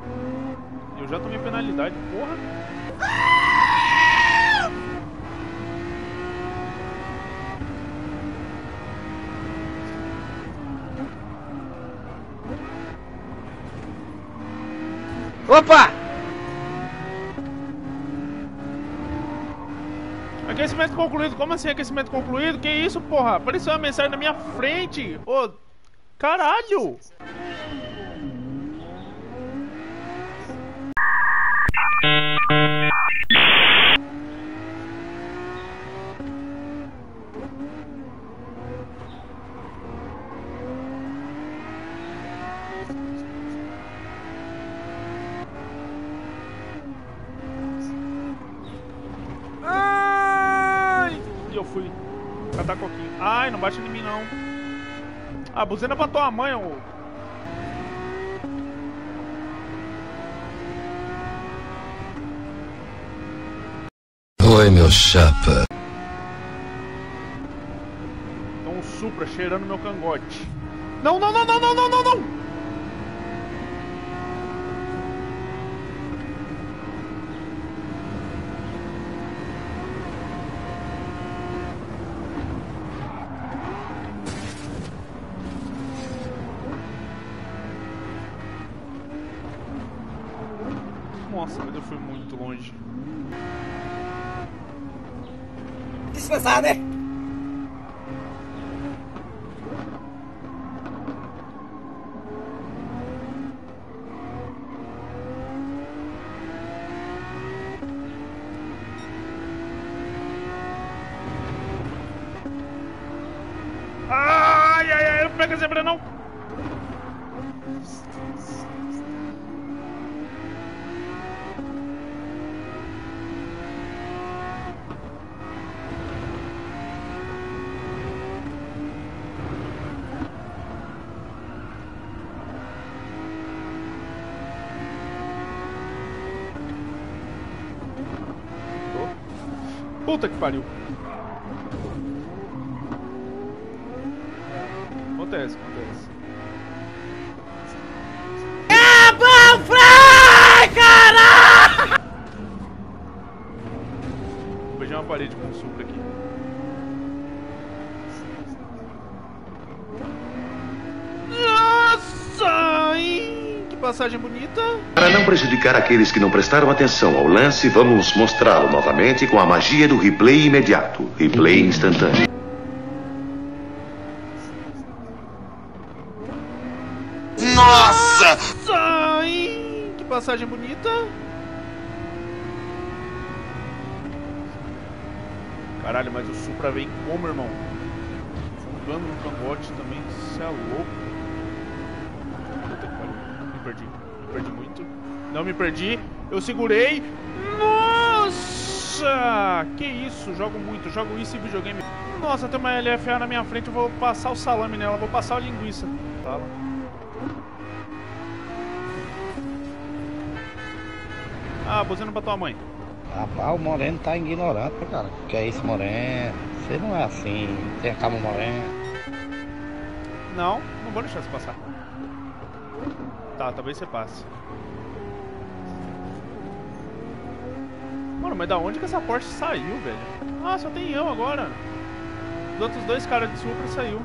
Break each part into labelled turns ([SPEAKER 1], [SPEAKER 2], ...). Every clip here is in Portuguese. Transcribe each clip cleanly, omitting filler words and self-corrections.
[SPEAKER 1] Eu já tomei penalidade, porra.
[SPEAKER 2] Opa!
[SPEAKER 1] Aquecimento concluído. Como assim aquecimento concluído? Que isso, porra? Apareceu uma mensagem na minha frente. Ô, caralho. Eu fui catar coquinho. Ai, não bate em mim não. Ah, buzina pra tua mãe, ô.
[SPEAKER 3] Oi, meu chapa.
[SPEAKER 1] Tem um Supra cheirando meu cangote. Não, não, não, não, não, não, não, não. Nossa, mas eu fui muito longe.
[SPEAKER 2] Dispensar, né?
[SPEAKER 1] Ai, ai, ai, não pega a zebra não. Puta que pariu. Acontece, acontece.
[SPEAKER 2] É bom, Fry, caralho!
[SPEAKER 1] Vou beijar uma parede com um Supra aqui. Nossa, hein? Que passagem bonita.
[SPEAKER 4] Para não prejudicar aqueles que não prestaram atenção ao lance, vamos mostrá-lo novamente com a magia do replay imediato. Replay instantâneo.
[SPEAKER 3] Nossa!
[SPEAKER 1] Nossa, hein? Que passagem bonita. Caralho, mas o Supra vem como, irmão? Fungando no cangote também, cê é louco. Puta que pariu. Me perdi muito. Não me perdi, eu segurei. Nossa! Que isso, jogo muito, jogo isso em videogame. Nossa, tem uma LFA na minha frente, eu vou passar o salame nela, vou passar a linguiça. Fala. Ah, buzina pra tua mãe.
[SPEAKER 5] Rapaz, o Moreno tá ignorante, cara. Que é isso, Moreno? Você não é assim. Tem a calma, Moreno.
[SPEAKER 1] Não, não vou deixar você passar. Tá, talvez você passe. Mano, mas da onde que essa Porsche saiu, velho? Ah, só tem eu agora. Os outros dois caras de Supra saiu.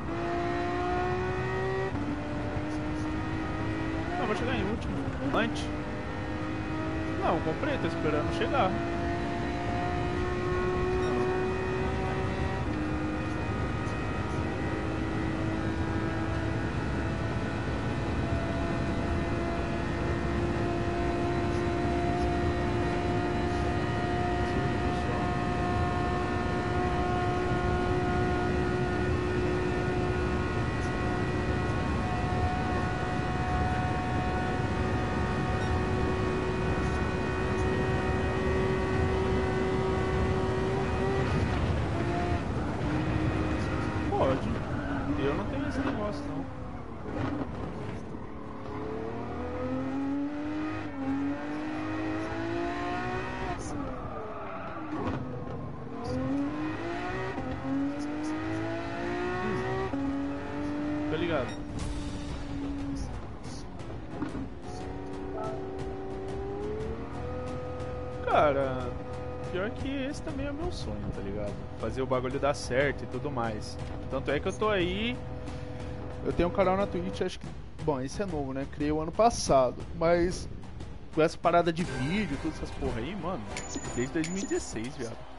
[SPEAKER 1] Não, vou chegar em último. Antes. Não, comprei, tô esperando chegar. Cara, pior que esse também é o meu sonho, tá ligado? Fazer o bagulho dar certo e tudo mais. Tanto é que eu tô aí. Eu tenho um canal na Twitch, acho que. Bom, esse é novo, né? Criei o ano passado. Mas com essa parada de vídeo, todas essas porra aí, mano, desde 2016, viado.